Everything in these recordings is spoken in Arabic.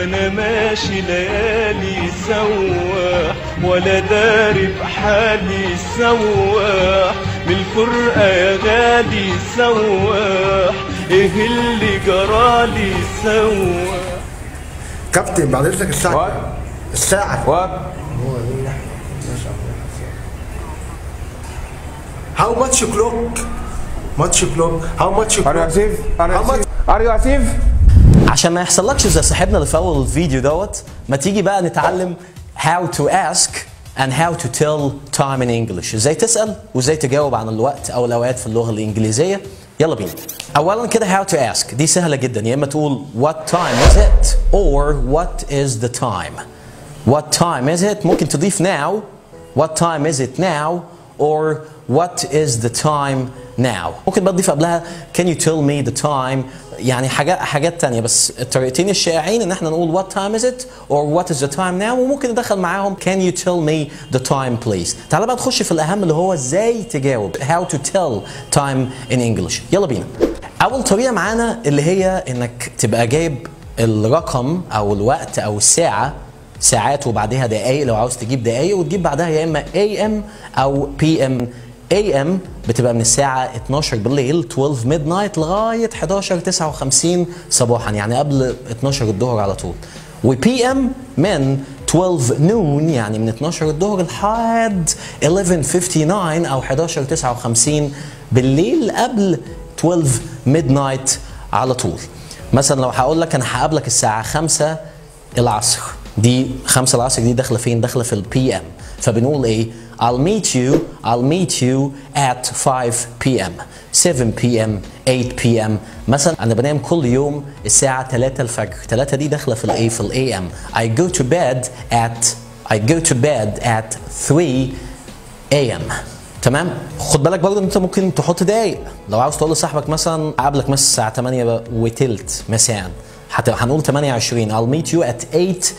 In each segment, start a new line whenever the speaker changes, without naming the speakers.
وانا ماشي ليالي سواح ولا داري بحالي سواح من الفرقة يا غالي سواح ايه اللي جرالي سواح.
كابتن بعد اذنك الساعة How much clock? How much clock?
Are you Asif?
عشان ما يحصلكش زي صاحبنا اللي في اول الفيديو دوت، ما تيجي بقى نتعلم how to ask and how to tell time in English. ازاي تسأل وازاي تجاوب عن الوقت او الاوقات في اللغة الانجليزية. يلا بينا. اولا كده how to ask دي سهلة جدا، يا اما تقول what time is it or what is the time. What time is it ممكن تضيف now. What time is it now or what is the time now. ممكن بقى تضيف قبلها can you tell me the time، يعني حاجات تانية، بس الطريقتين الشائعين ان احنا نقول what time is it or what is the time now، وممكن ندخل معاهم can you tell me the time please. تعال بقى نخش في الاهم اللي هو ازاي تجاوب how to tell time in English. يلا بينا. اول طريقة معانا اللي هي انك تبقى جايب الرقم او الوقت او الساعة، ساعات وبعدها دقايق لو عاوز تجيب دقايق، وتجيب بعدها يا اما AM او PM. AM بتبقى من الساعة 12 بالليل 12 midnight لغاية 11:59 صباحا، يعني قبل 12 الظهر على طول. و PM من 12 noon يعني من 12 الظهر لحد 11:59 أو 11:59 بالليل قبل 12 midnight على طول. مثلا لو هقول لك أنا هقابلك الساعة 5 العصر، دي 5 العصر دي داخلة فين؟ داخلة في PM. فبنقول إيه؟ I'll meet you at 5 p.m. 7 p.m. 8 p.m. مثلا أنا بنام كل يوم الساعة 3 الفجر، 3 دي داخلة في الإيه؟ في ال AM. I go to bed at 3 a.m. تمام؟ خد بالك برضه إن أنت ممكن تحط دقايق، لو عاوز تقول لصاحبك مثلا أقابلك مثلا الساعة 8 وتلت مساء، هنقول 28. I'll meet you at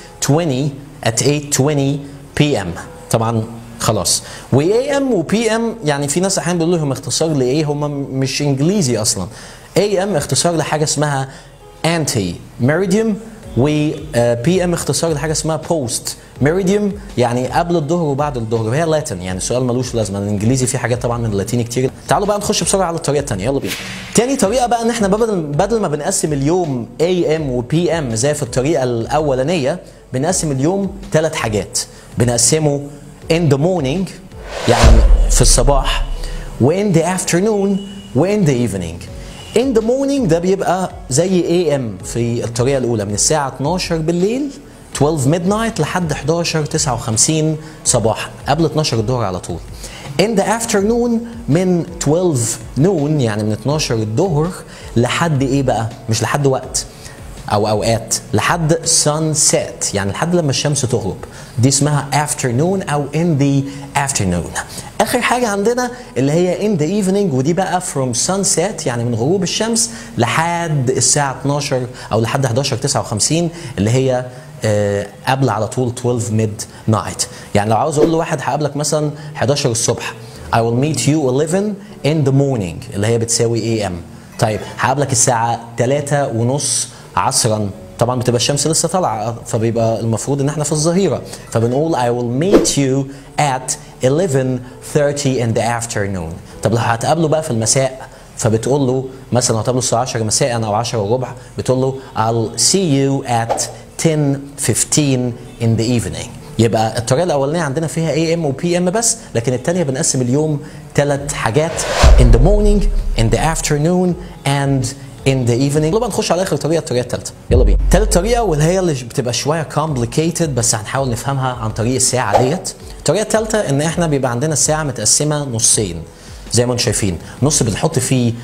8:20 p.m. طبعا خلاص. و AM و PM يعني في ناس احيانا بيقولوا لهم اختصار لايه، هم مش انجليزي اصلا. AM اختصار لحاجه اسمها anti meridium، و PM اختصار لحاجه اسمها post meridium يعني قبل الظهر وبعد الظهر، وهي لاتن يعني سؤال ملوش لازمه، الانجليزي فيه حاجات طبعا من اللاتيني كتير. تعالوا بقى نخش بسرعه على الطريقه الثانيه، يلا بينا. تاني طريقه بقى ان احنا بدل ما بنقسم اليوم AM و PM زي في الطريقه الاولانيه، بنقسم اليوم 3 حاجات. بنقسمه in the morning يعني في الصباح، و in the afternoon و in the evening. in the morning ده بيبقى زي AM في الطريقة الأولى من الساعة 12 بالليل 12 midnight لحد 11:59 صباحا قبل 12 الظهر على طول. in the afternoon من 12 noon يعني من 12 الظهر لحد ايه بقى؟ مش لحد وقت او اوقات، لحد sunset يعني لحد لما الشمس تغرب، دي اسمها afternoon او in the afternoon. اخر حاجه عندنا اللي هي in the evening، ودي بقى from sunset يعني من غروب الشمس لحد الساعه 12 او لحد 11:59 اللي هي قبل على طول 12 midnight. يعني لو عاوز اقول لواحد هقابلك مثلا 11 الصبح I will meet you 11 in the morning اللي هي بتساوي AM. طيب هقابلك الساعه 3:30 عصرا، طبعا بتبقى الشمس لسه طالعه فبيبقى المفروض ان احنا في الظهيره، فبنقول I will meet you at 11:30 in the afternoon. طب لو هتقابله بقى في المساء فبتقول له مثلا لو هتقابله الساعه 10 مساء او 10 وربع بتقول له I'll see you at 10:15 in the evening. يبقى الطريقه الاولانيه عندنا فيها AM و PM بس، لكن الثانيه بنقسم اليوم 3 حاجات in the morning in the afternoon and in the evening. يلا بقى نخش على اخر طريقه، الطريقه الثالثه، يلا بينا. ثالث طريقه واللي هي اللي بتبقى شويه complicated بس هنحاول نفهمها عن طريق الساعه ديت. الطريقه الثالثه ان احنا بيبقى عندنا الساعه متقسمه نصين زي ما انتم شايفين، نص بنحط فيه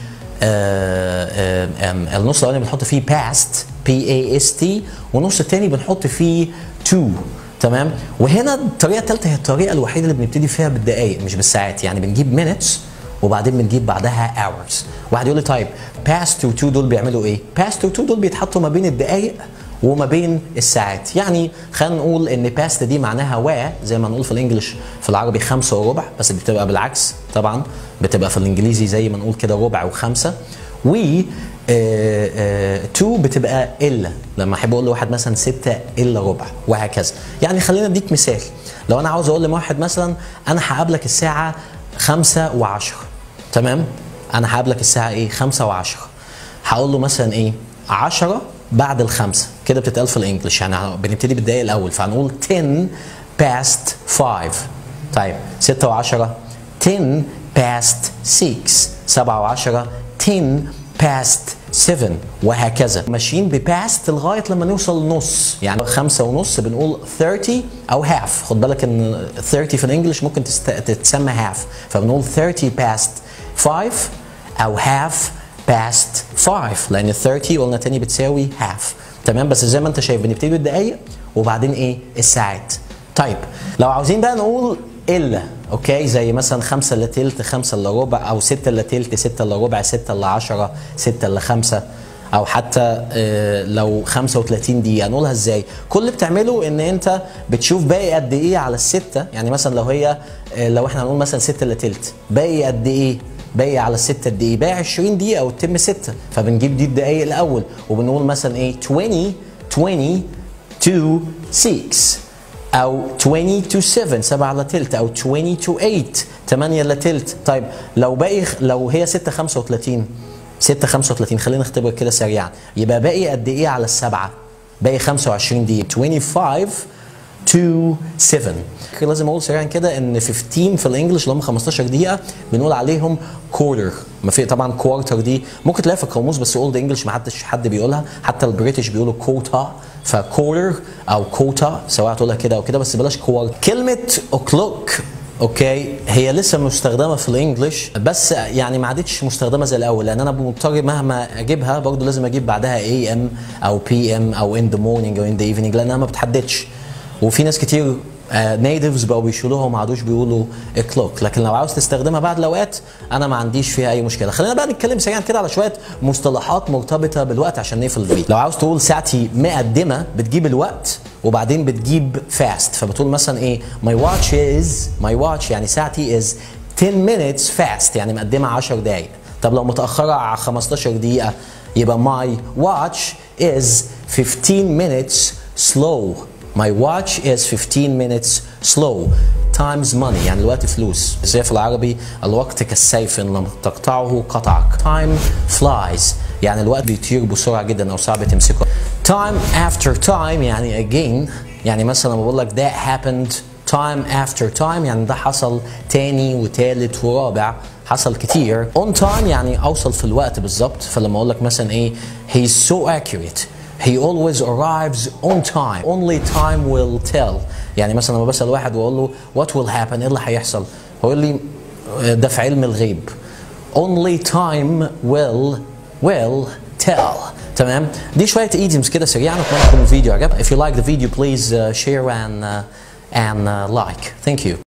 النص الاولاني بنحط فيه past PAST، ونص الثاني بنحط فيه to. تمام؟ وهنا الطريقه الثالثه هي الطريقه الوحيده اللي بنبتدي فيها بالدقائق مش بالساعات، يعني بنجيب minutes وبعدين بنجيب بعدها hours. واحد يقول لي طيب past و to دول بيعملوا ايه؟ past و to دول بيتحطوا ما بين الدقائق وما بين الساعات. يعني خلينا نقول ان past دي معناها زي ما نقول في الانجليش في العربي 5 وربع، بس بتبقى بالعكس طبعا، بتبقى في الانجليزي زي ما نقول كده ربع و5. و 2 بتبقى الا، لما احب اقول لواحد مثلا 6 الا ربع وهكذا. يعني خلينا اديك مثال، لو انا عاوز اقول لواحد مثلا انا هقابلك الساعه 5:10، تمام؟ انا هقابلك الساعه ايه؟ 5:10. هقول له مثلا ايه؟ 10 بعد ال5 كده بتتقال في الانجليش، يعني بنبتدي بالدقايق الاول، فهنقول 10 past 5. طيب 6 و10 10 past 6. 7 و10 10 past 7 وهكذا، ماشيين بباست لغايه لما نوصل لنص. يعني 5:30 بنقول 30 او هاف. خد بالك ان 30 في الانجليش ممكن تتسمى هاف، فبنقول 30 past 5 او هاف past 5، لان 30 قلنا تاني بتساوي هاف، تمام؟ بس زي ما انت شايف بنبتدي بالدقايق وبعدين ايه؟ الساعات. طيب لو عاوزين بقى نقول الا، اوكي، زي مثلا 5 الا تلت، 5 الا ربع، او 6 الا تلت، 6 الا ربع، 6 الا 10، 6 الا 5، او حتى لو 35 دقيقة، نقولها ازاي؟ كل اللي بتعمله ان انت بتشوف باقي قد ايه على الستة. يعني مثلا لو احنا هنقول مثلا 6 الا تلت، باقي قد ايه؟ باقي على الستة قد ايه؟ باقي 20 دقيقة وتتم 6، فبنجيب دي الدقايق الاول وبنقول مثلا ايه؟ 20 to 6، او 20 to 7، 7 الا تلت، او 20 to 8، 8 الا تلت. طيب لو هي 6:35، 6:35 خلينا نختبر كده سريعا، يبقى باقي قد ايه على السبعة؟ باقي 25 دقيقة، 25 to 7. لازم اقول سريعا كده ان 15 في الانجليش اللي هم 15 دقيقة بنقول عليهم كورتر. ما في طبعا كوارتر دي ممكن تلاقيها في القاموس، بس اولد انجلش ما حد بيقولها، حتى البريتش بيقولوا كوتا، فكورتر او كوتا سواء تقولها كده او كده، بس بلاش كوارتر. كلمة o'clock اوكي هي لسه مستخدمه في الانجليش، بس يعني ما عادتش مستخدمه زي الاول، لان انا مضطر مهما اجيبها برضو لازم اجيب بعدها AM او PM او in the morning او in the evening، لانها ما بتحددش. وفي ناس كتير نيتيفز بقوا بيشيلوها وما عادوش بيقولوا كلوك، لكن لو عاوز تستخدمها بعد الاوقات انا ما عنديش فيها اي مشكله. خلينا بقى نتكلم سريعا كده على شويه مصطلحات مرتبطه بالوقت عشان نقفل الفيديو. لو عاوز تقول ساعتي مقدمه بتجيب الوقت وبعدين بتجيب fast، فبتقول مثلا ايه؟ my watch يعني ساعتي is 10 minutes fast، يعني مقدمه 10 دقائق. طب لو متاخره على 15 دقيقه يبقى my watch is 15 minutes slow. My watch is 15 minutes slow. Time's money يعني الوقت فلوس. زي في العربي الوقت كالسيف إن لم تقطعه قطعك. Time flies يعني الوقت بيطير بسرعة جدا أو صعب تمسكه. Time after time يعني again، يعني مثلا بقول لك that happened time after time، يعني ده حصل تاني وتالت ورابع، حصل كتير. On time يعني أوصل في الوقت بالظبط، فلما أقول لك مثلا إيه he's so accurate. He always arrives on time. Only time will tell. يعني مثلا لما بسأل واحد واقول له what will happen، ايه اللي هيحصل؟ هو يقول لي ده في علم الغيب. Only time will tell. تمام؟ دي شوية idioms كده سريعا، اتمنى يكون الفيديو عجبك. If you like the video please share and like. Thank you.